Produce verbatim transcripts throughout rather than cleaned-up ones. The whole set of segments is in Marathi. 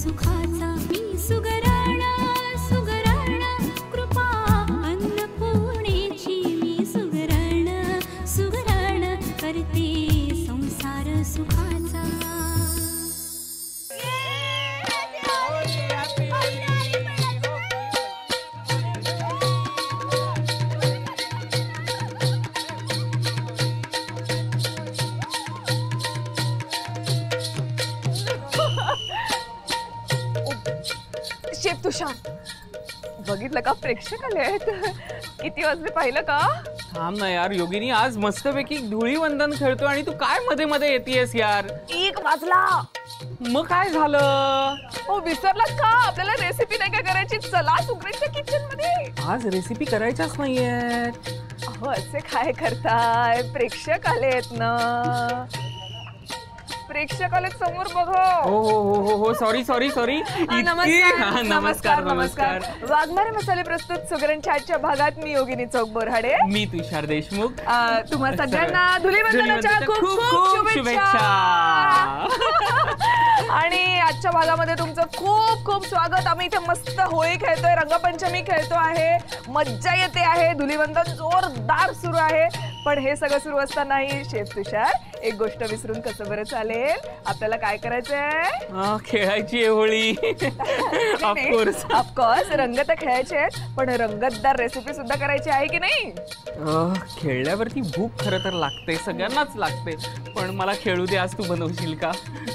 सुखाचा मी सुगरण सुगरण कृपा अन्नपूर्णेची मी सुगरण सुगरण करते संसार सुखाचा. शेफ तुषार, बघितलं का प्रेक्षक आले आहेत? किती वाजले पाहिलं का? थांब ना यार योगिनी, आज मस्तपैकी धुळीवंदन खेळतो आणि तू काय मध्ये मध्ये येतेस यार? एक वाजला. मग काय झालं? हो विसरलात का? आपल्याला रेसिपी नाही का करायची? चला सुगरणच्या किचन मध्ये. आज रेसिपी करायच्याच नाहीयेत. अहो असे काय करताय? प्रेक्षक आलेत ना, प्रेक्षक आलेत समोर बघा. हो हो हो हो हो सॉरी सॉरी सॉरी. नमस्कार नमस्कार नमस्कार. वाघमारे मसाले प्रस्तुत सुगरणच्या आजच्या भागात मी योगिनी चौक बोराडे. मी तुषार देशमुख. तुम्हा सगळ्यांना धुलीवंदनाच्या खूप खूप शुभेच्छा. आणि आजच्या भागामध्ये तुमचं खूप खूप स्वागत. आम्ही इथे मस्त होळी खेळतोय, रंगपंचमी खेळतो आहे, मज्जा येते आहे, धुलीवंदन जोरदार सुरू आहे. पण हे सगळं सुरू असतानाही शेफ तुषार एक गोष्ट विसरून कसं बरं चालेल? आपल्याला काय करायचंय? खेळायची आहे होळी. ऑफकोर्स ऑफकोर्स रंग तर खेळायचे आहेत, पण रंगतदार रेसिपी सुद्धा करायची आहे की नाही? खेळल्यावरती भूक खरं तर लागते, सगळ्यांनाच लागते. पण मला खेळू दे, आज तू बनवशील का?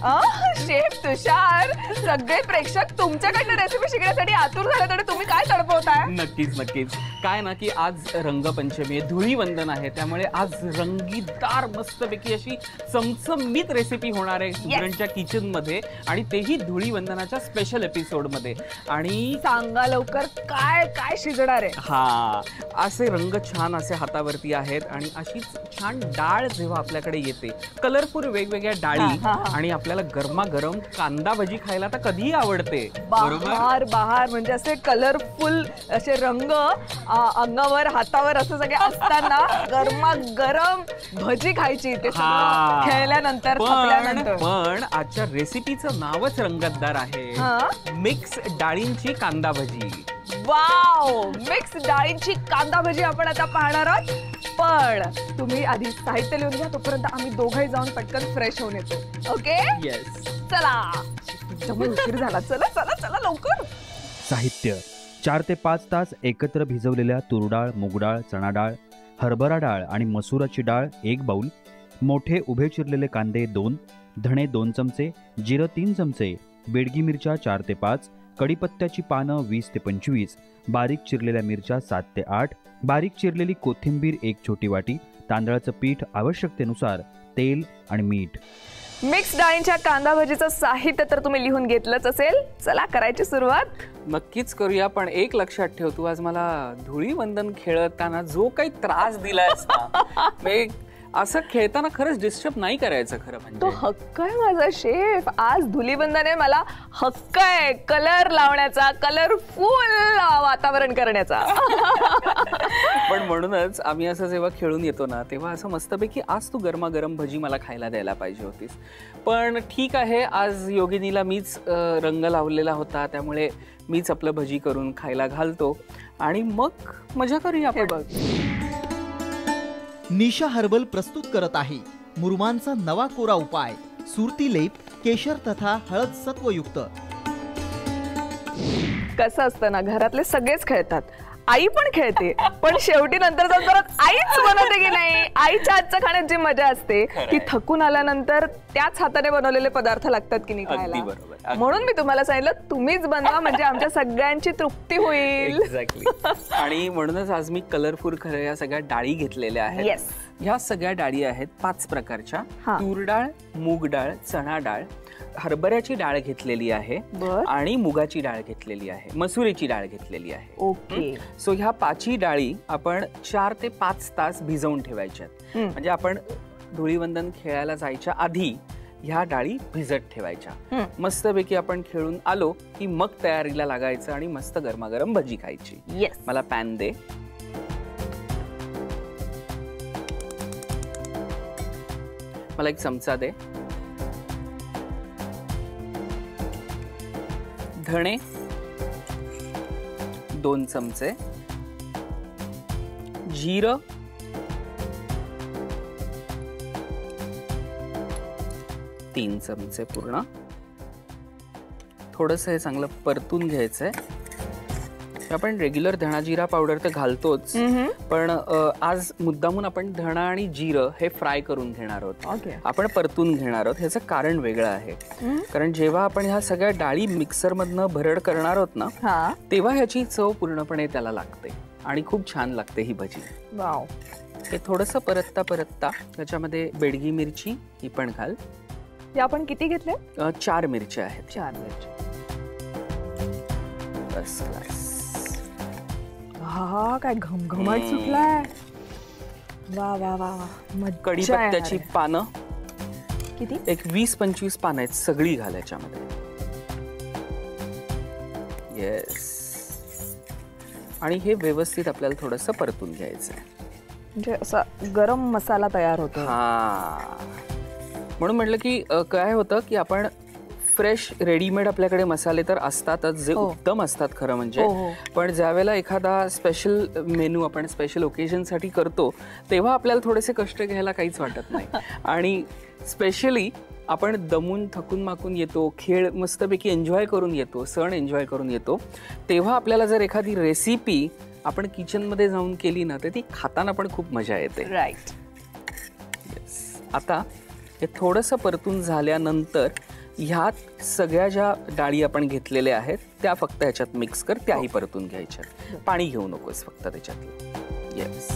शेफ तुषार, सगळे प्रेक्षक तुमच्याकडनं रेसिपी शिकण्यासाठी आतुर झाले, तर तुम्ही काय तडपवताय? नक्कीच नक्कीच. काय ना की आज रंगपंचमी आहे, धुळीवंदन आहे, त्यामुळे आज रंगीतदार मस्तपैकी अशी चमचमीत रेसिपी होणार आहे सुगरणच्या किचन मध्ये, आणि तेही धुळीवंदनाच्या स्पेशल एपिसोड मध्ये. आणि सांगा लवकर काय काय शिजणार आहे? हा, असे रंग छान असे हातावरती आहेत, आणि अशीच छान डाळ जेव्हा आपल्याकडे येते, कलरफुल वेगवेगळ्या डाळी, आणि आपल्याला गरमागरम कांदा भजी खायला तर कधीही आवडते. बहार बहार म्हणजे असे कलरफुल असे रंग अंगावर हातावर असं सगळे असताना गरमागरम भजी खायची ते खेळल्यानंतर. पण आजच्या रेसिपीचं नावच रंगतदार आहे, मिक्स डाळींची कांदा भजी. वाव, मिक्स डाळींची कांदा भजी आपण आता पाहणार आहोत. पण तुम्ही आधी साहित्य लिहून घ्या, तोपर्यंत आम्ही दोघंही जाऊन पटकन फ्रेश होऊन येतो. ओके? येस. चला, त्यामुळे उशीर झाला. चला चला चला लवकर. साहित्य: चार ते पाच तास एकत्र भिजवलेल्या तुरडाळ, मुगडाळ, चणा डाळ, हरभरा डाळ आणि मसुराची डाळ एक बाउल, मोठे उभे चिरलेले कांदे दोन, धणे दोन चमचे, जिरं तीन चमचे, बेडगी मिरच्या चार ते पाच, कढीपत्त्याची पानं वीस ते पंचवीस, बारीक चिरलेल्या मिरच्या सात ते आठ, बारीक चिरलेली कोथिंबीर एक छोटी वाटी, तांदळाचं पीठ आवश्यकतेनुसार, तेल आणि मीठ. मिक्स डाळींच्या कांदा भजीचं साहित्य तर तुम्ही लिहून घेतलंच असेल. चला करायची सुरुवात. नक्कीच करूया, पण एक लक्षात ठेव, तू आज मला धुळीवंदन खेळताना जो काही त्रास दिलायस ना, असं खेळताना खरंच डिस्टर्ब नाही करायचं. खरं म्हणजे तो हक्क आहे माझा शेफ. आज धुलीवंदन आहे, मला हक्क आहे कलर लावण्याचा, कलरफुल वातावरण करण्याचा. पण म्हणूनच आम्ही असं जेव्हा खेळून येतो ना, तेव्हा असं मस्तपैकी आज तू गरमागरम भजी मला खायला द्यायला पाहिजे होतीस. पण ठीक आहे, आज योगिनीला मीच रंग लावलेला होता, त्यामुळे मीच आपलं भजी करून खायला घालतो आणि मग मजा करूया. हे बघ, निशा हर्बल प्रस्तुत करत आहे मुरुमांचा नवा कोरा उपाय, सुरती लेप, केशर तथा हळद सत्वयुक्त. कसं असतं ना, घरातले सगळेच खेळतात, आई पण खेळते, पण शेवटी नंतर जाऊन परत आईच बनवते की नाही. आईच्या हातचं खाण्यात जी मजा असते ती थकून आल्यानंतर त्याच हाताने बनवलेले पदार्थ लागतात की नाही खायला. म्हणून मी तुम्हाला सांगितलं तुम्हीच बनवा, म्हणजे आमच्या सगळ्यांची तृप्ती होईल. आणि म्हणूनच आज मी कलरफुल खरं या सगळ्या डाळी घेतलेल्या आहेत. ह्या सगळ्या डाळी आहेत पाच प्रकारच्या: तूर डाळ, मूग डाळ, चणा डाळ, हरभऱ्याची डाळ घेतलेली आहे, आणि मुगाची डाळ घेतलेली आहे, मसुरीची डाळ घेतलेली आहे. ओके. सो ह्या पाचही डाळी आपण चार ते पाच तास भिजवून ठेवायच्यात. म्हणजे आपण धुळीवंदन खेळायला जायच्या आधी ह्या डाळी भिजत ठेवायच्या. मस्तपैकी आपण खेळून आलो की मग तयारीला लागायचं आणि मस्त गरमागरम भजी खायची. येस. मला पॅन दे. मला एक चमचा दे. धणे दोन चमचे, जिरं तीन चमचे पूर्ण. थोडंसं हे चांगलं परतून घ्यायचंय. आपण रेग्युलर धणा जिरा पावडर तर घालतोच, पण अ, आज मुद्दामून आपण धणा आणि जिरं हे फ्राय करून घेणार आहोत. ओके. आपण परतून घेणार आहोत. ह्याचं कारण वेगळं आहे, कारण जेव्हा आपण ह्या सगळ्या डाळी मिक्सरमधनं भरड करणार आहोत ना, हा. तेव्हा ह्याची चव पूर्णपणे त्याला लागते आणि खूप छान लागते ही भजी. वाव. हे थोडंसं परतता परतता त्याच्यामध्ये बेडगी मिरची ही पण घाल. हे आपण किती घेतले? अ, चार मिरच्या आहेत. चार मिरची. First class. हा काय घमघमाट सुटलाय. वा वा वा वा. मज्जा कढीपत्त्याची येणार आहे. पानं किती? एक वीस पंचवीस पानं आहेत, सगळी घाल याच्यामध्ये. येस. आणि हे व्यवस्थित आपल्याला थोडंसं परतून घ्यायचं आहे. म्हणजे असा गरम मसाला तयार होतो. हा, म्हणून म्हटलं की अ, काय होतं की आपण फ्रेश रेडीमेड आपल्याकडे मसाले तर असतातच, जे हो. उत्तम असतात खरं म्हणजे. हो, हो. पण ज्या वेळेला एखादा स्पेशल मेनू आपण स्पेशल ओकेजनसाठी करतो, तेव्हा आपल्याला थोडेसे कष्ट घ्यायला काहीच वाटत नाही. आणि स्पेशली आपण दमून थकून माकून येतो, खेळ मस्तपैकी एन्जॉय करून येतो, सण एन्जॉय करून येतो, तेव्हा आपल्याला जर एखादी रेसिपी आपण किचनमध्ये जाऊन केली ना, तर ती खाताना पण खूप मजा येते. राईट. येस. आता हे थोडंसं परतून झाल्यानंतर ह्यात सगळ्या ज्या डाळी आपण घेतलेल्या आहेत त्या फक्त ह्याच्यात मिक्स कर, त्याही परतून घ्यायच्या. पाणी घेऊ नकोस फक्त त्याच्यातलं. येस.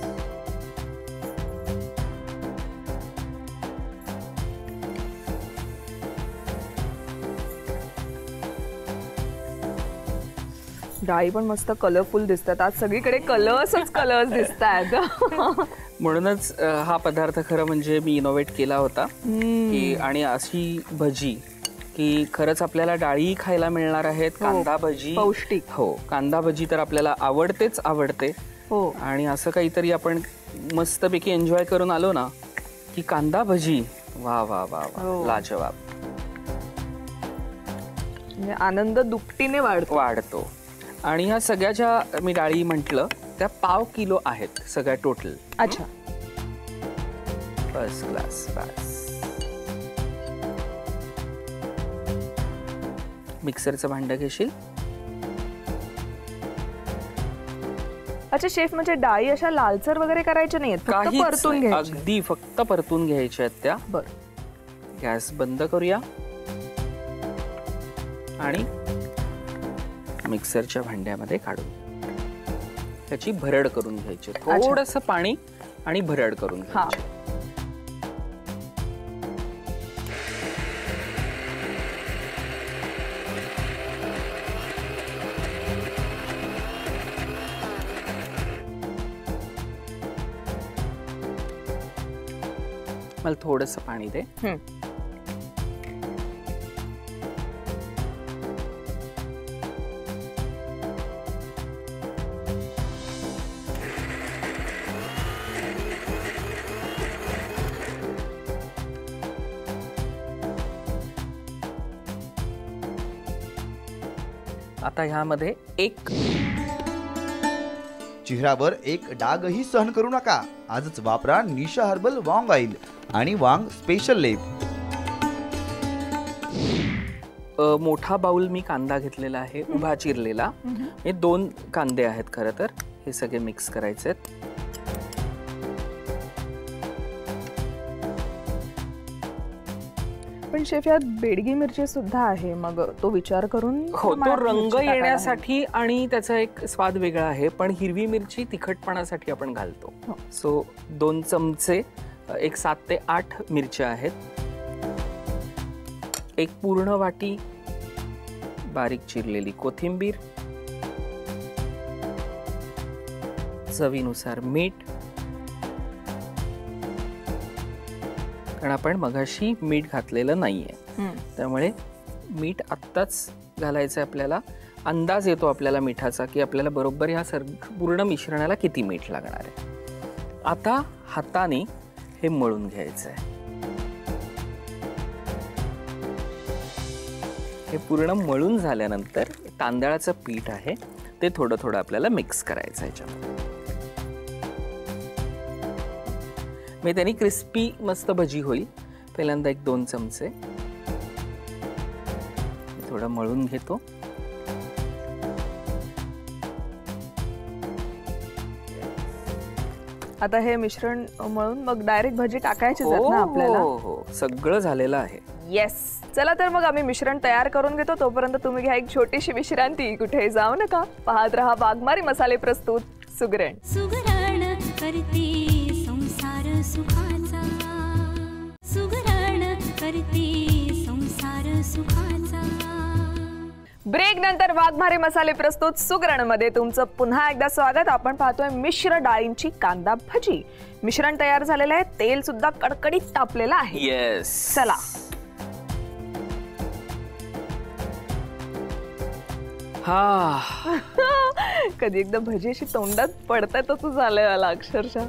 डाळी पण मस्त कलरफुल दिसतात. आज सगळीकडे कलर्सच कलर्स दिसतात. म्हणूनच अ, हा पदार्थ खरं म्हणजे मी इनोव्हेट केला होता की, आणि अशी भजी की खरंच आपल्याला डाळी खायला मिळणार आहेत. कांदा भजी पौष्टिक. हो, कांदा भजी तर आपल्याला आवडतेच आवडते. हो. आणि असं काहीतरी आपण मस्तपैकी एन्जॉय करून आलो ना की कांदा भजी वा वा वा वा, हो. लाजवाब. म्हणजे आनंद दुपटीने वाढतो. वाढतो. आणि ह्या सगळ्या ज्या मी डाळी म्हटलं त्या पाव किलो आहेत सगळ्या टोटल. अच्छा. First class. बस. मिक्सरचं भांडं घेशील. अच्छा शेफ, म्हणजे डाळी अशा लालसर वगैरे करायच्या नाहीयेत, फक्त काहीच परतून नाही, घ्यायच्या. अगदी फक्त परतून घ्यायच्या आहेत त्या. बर. गॅस बंद करूया आणि मिक्सरच्या भांड्यामध्ये काढून त्याची भरड करून घ्यायची. थोडंसं पाणी आणि भरड करून हा. घ्यायची. मला थोडंसं पाणी दे. हम्म. आता ह्यामध्ये एक चेहऱ्यावर एक डागही सहन करू नका. आजच वापरा निशा हर्बल वांग ऑइल आणि वांग स्पेशल लेप. अ, मोठा बाउल मी कांदा घेतलेला आहे, उभा चिरलेला. हे दोन कांदे आहेत खरं तर. हे सगळे मिक्स करायचे आहेत. पण शेफ यात बेडगी मिरची सुद्धा आहे, मग तो विचार करून हो, तो प्रमाणात रंग मिरची टाकायला येण्यासाठी आणि त्याचा एक स्वाद वेगळा आहे. पण हिरवी मिरची तिखटपणासाठी आपण घालतो. हो. सो दोन चमचे, एक सात ते आठ मिरच्या आहेत. एक पूर्ण वाटी बारीक चिरलेली कोथिंबीर, चवीनुसार मीठ, कारण आपण मगाशी मीठ घातलेलं नाहीये, हम्म. त्यामुळे मीठ आत्ताच घालायचं आहे आपल्याला. अंदाज येतो आपल्याला मिठाचा की आपल्याला बरोबर ह्या सर पूर्ण मिश्रणाला किती मीठ लागणार आहे. आता हाताने हे मळून घ्यायचं आहे. हे पूर्ण मळून झाल्यानंतर तांदळाचं पीठ आहे ते थोडं थोडं आपल्याला मिक्स करायचं ह्याच्यामध्ये. मी त्यांनी क्रिस्पी मस्त भजी होईल. पहिल्यांदा एक दोन चमचे थोडं मळून घेतो. आता हे मिश्रण मळून मग डायरेक्ट भजी टाकायची ना आपल्याला. हो हो सगळं झालेलं आहे. येस, चला तर मग आम्ही मिश्रण तयार करून घेतो. तोपर्यंत तुम्ही घ्या एक छोटीशी विश्रांती. कुठे जाऊ नका, पाहत रहा वाघमारी मसाले प्रस्तुत सुगरण. सुगरण करते संसार सुखाचा, सुगरण करते संसार सुखाचा. ब्रेक नंतर वाघमारी मसाले प्रस्तुत सुगरण मध्ये तुमचं पुन्हा एकदा स्वागत. आपण पाहतोय मिश्र डाळींची कांदा भजी. मिश्रण तयार झालेलं आहे, तेल सुद्धा कडकडीत तापलेलं आहे. येस, चला हा कधी एकदा भजी अशी तोंडात पडताय तसं झालंय मला अक्षरशः.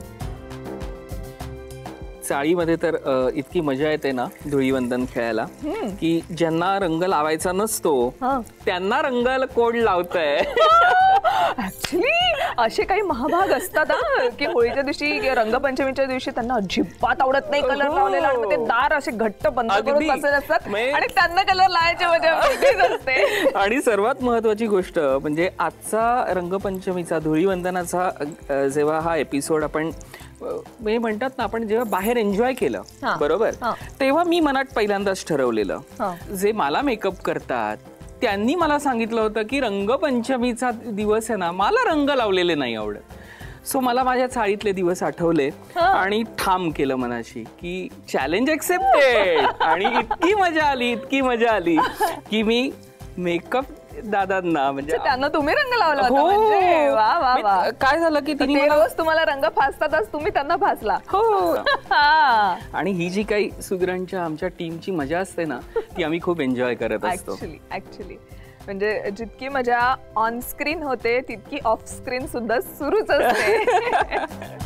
चाळीमध्ये तर इतकी मजा येते ना धुळीवंदन खेळायला की ज्यांना रंग लावायचा नसतो त्यांना रंगाला कोड लावताय. ऍक्च्युली असे काही महाभाग असतात की होळीच्या दिवशी रंगपंचमीच्या दिवशी त्यांना अजिबात आवडत नाही कलर लावलेला आणि ते दार असे घट्ट बंद करून बसले असतात आणि त्यांना कलर लावायची मजा वेगळीच असते. आणि सर्वात महत्वाची गोष्ट म्हणजे आजचा रंगपंचमीचा धुळीवंदनाचा जेव्हा हा एपिसोड आपण म्हणजे म्हणतात ना आपण जेव्हा बाहेर एन्जॉय केलं बरोबर तेव्हा मी मनात पहिल्यांदाच ठरवलेलं जे मला मेकअप करतात त्यांनी मला सांगितलं होतं की रंगपंचमीचा दिवस आहे ना मला रंग लावलेले नाही आवडत. सो मला माझ्या चाळीतले दिवस आठवले आणि ठाम केलं मनाशी की चॅलेंज एक्सेप्टेड. आणि इतकी मजा आली इतकी मजा आली की मी मेकअप दादांना म्हणजे त्यांना तुम्ही रंग लावला होता म्हणजे वा वा वा. काय झालं की तिने रोज तुम्हाला रंग फासतातच, तुम्ही त्यांना फासला. हो. आणि ही जी काही सुगरणच्या आमच्या टीमची मजा असते ना ती आम्ही खूप एन्जॉय करत असतो. ऍक्च्युली ऍक्च्युली म्हणजे जितकी मजा ऑन स्क्रीन होते तितकी ऑफ स्क्रीन सुद्धा सुरूच असते.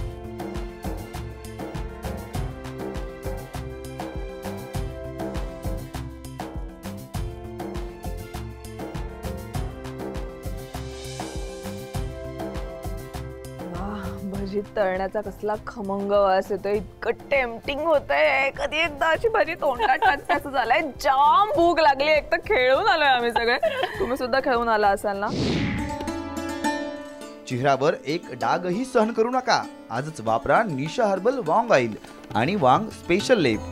भजी तळण्याचा कसला खमंग वास येतोय, इतकं टेम्पटिंग होतंय. कधी एकदा अशी भजी तोंडात टाकते असं झालंय. जाम भूक लागली. एक तर खेळून आलोय आम्ही सगळे, तुम्ही सुद्धा खेळून आला असाल ना. चेहऱ्यावर एक डागही सहन करू नका. आजच वापरा निशा हर्बल वांग ऑइल आणि वांग स्पेशल लेप.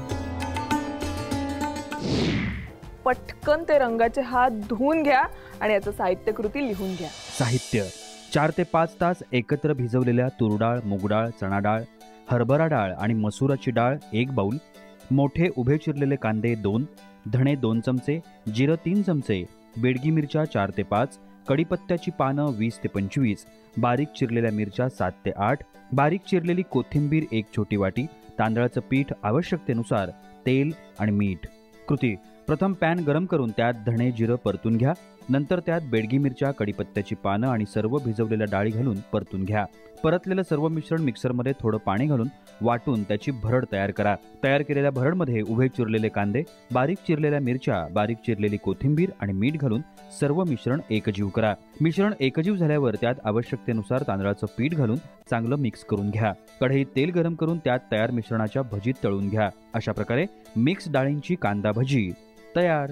पटकन ते रंगाचे हात धुवून घ्या आणि याचं साहित्य कृती लिहून घ्या. साहित्य: चार ते पाच तास एकत्र भिजवलेल्या तुरडाळ, मुगडाळ, चणा डाळ, हरभरा डाळ आणि मसुराची डाळ एक बाऊल, मोठे उभे चिरलेले कांदे दोन, धणे दोन चमचे, जिरं तीन चमचे, बेडगी मिरच्या चार ते पाच, कढीपत्त्याची पानं वीस ते पंचवीस, बारीक चिरलेल्या मिरच्या सात ते आठ, बारीक चिरलेली कोथिंबीर एक छोटी वाटी, तांदळाचं पीठ आवश्यकतेनुसार, तेल आणि मीठ. कृती: प्रथम पॅन गरम करून त्यात धणे जिरं परतून घ्या. नंतर त्यात बेडगी मिरच्या, कढीपत्त्याची पानं आणि सर्व भिजवलेल्या डाळी घालून परतून घ्या. परतलेलं सर्व मिश्रण मिक्सरमध्ये थोडं पाणी घालून वाटून त्याची भरड तयार करा. तयार केलेल्या भरडमध्ये उभे चिरलेले कांदे, बारीक चिरलेल्या मिरच्या, बारीक चिरलेली कोथिंबीर आणि मीठ घालून सर्व मिश्रण एकजीव करा. मिश्रण एकजीव झाल्यावर त्यात आवश्यकतेनुसार तांदळाचं पीठ घालून चांगलं मिक्स करून घ्या. कढईत तेल गरम करून त्यात तयार मिश्रणाच्या भजीत तळून घ्या. अशा प्रकारे मिक्स डाळींची कांदा भजी तयार.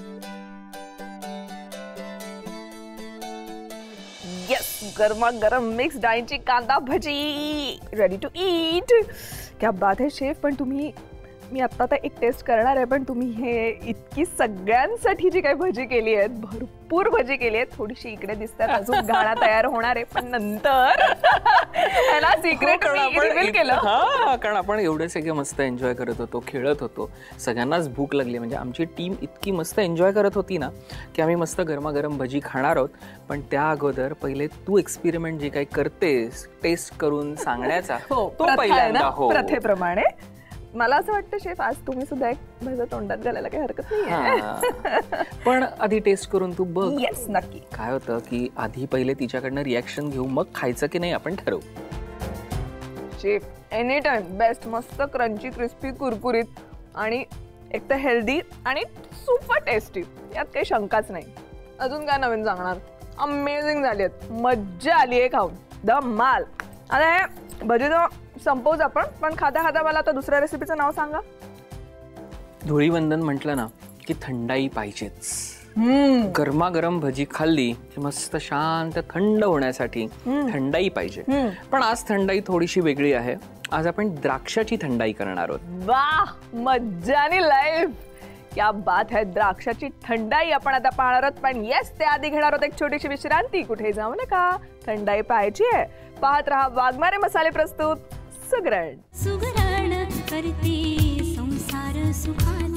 यस, गरमा गरम मिक्स डाळींची कांदा भजी रेडी टू ईट. क्या बात है शेफ. पण तुम्ही, मी आत्ता तर एक टेस्ट करणार आहे, पण तुम्ही हे इतकी सगळ्यांसाठी जी काही भजी केली आहे, भरपूर भजी केली आहे, थोडीशी इकडे दिसतात, अजून गाणा तयार होणार आहे, पण नंतर ना सिक्रेट रिव्हील केलं. हा, कारण आपण एवढे सगळे मस्त एन्जॉय करत होतो, खेळत होतो, सगळ्यांनाच भूक लागली. म्हणजे आमची टीम इतकी मस्त एन्जॉय करत होती ना की आम्ही मस्त गरमागरम भजी खाणार आहोत. पण त्या अगोदर पहिले तू एक्सपेरिमेंट जे काही करतेस टेस्ट करून सांगण्याचा तो पहिल्यांदा. हो, प्रथेप्रमाणे मला असं वाटतं शेफ आज तुम्ही सुद्धा एक भजी तोंडात घालायला काही हरकत नाही. पण आधी टेस्ट करून तू बघ. येस, नक्की. काय होतं की आधी पहिले तिच्याकडनं रिॲक्शन घेऊ, मग खायचं की नाही आपण ठरवू. Chef any time best. मस्त क्रंची, क्रिस्पी, कुरकुरीत आणि एक तर हेल्दी आणि सुपर टेस्टी, यात काही शंकाच नाही. अजून काय नवीन सांगणार. अमेझिंग झाली आहेत, मज्जा आली आहे खाऊन, धमाल. आता हे भजी तर संपवूच आपण, पण खाता खाता मला आता दुसऱ्या रेसिपीचं नाव सांगा. धुळीवंदन म्हटलं ना की थंडाई पाहिजेच. गरमागरम भजी खाल्ली की मस्त शांत थंड होण्यासाठी थंडाई पाहिजे. पण आज थंडाई थोडीशी वेगळी आहे. आज आपण द्राक्षाची थंडाई करणार आहोत. वाह, मज्जा आणि लाईफ, क्या बात है. द्राक्षाची थंडाई आपण आता पाहणार आहोत, पण येस ते आधी घेणार आहोत एक छोटीशी विश्रांती. कुठे जाऊ नका, थंडाई पाहायची आहे. पाहत रहा वाघमारे मसाले प्रस्तुत सुगरण. सुगरण करते संसार सुखाचा.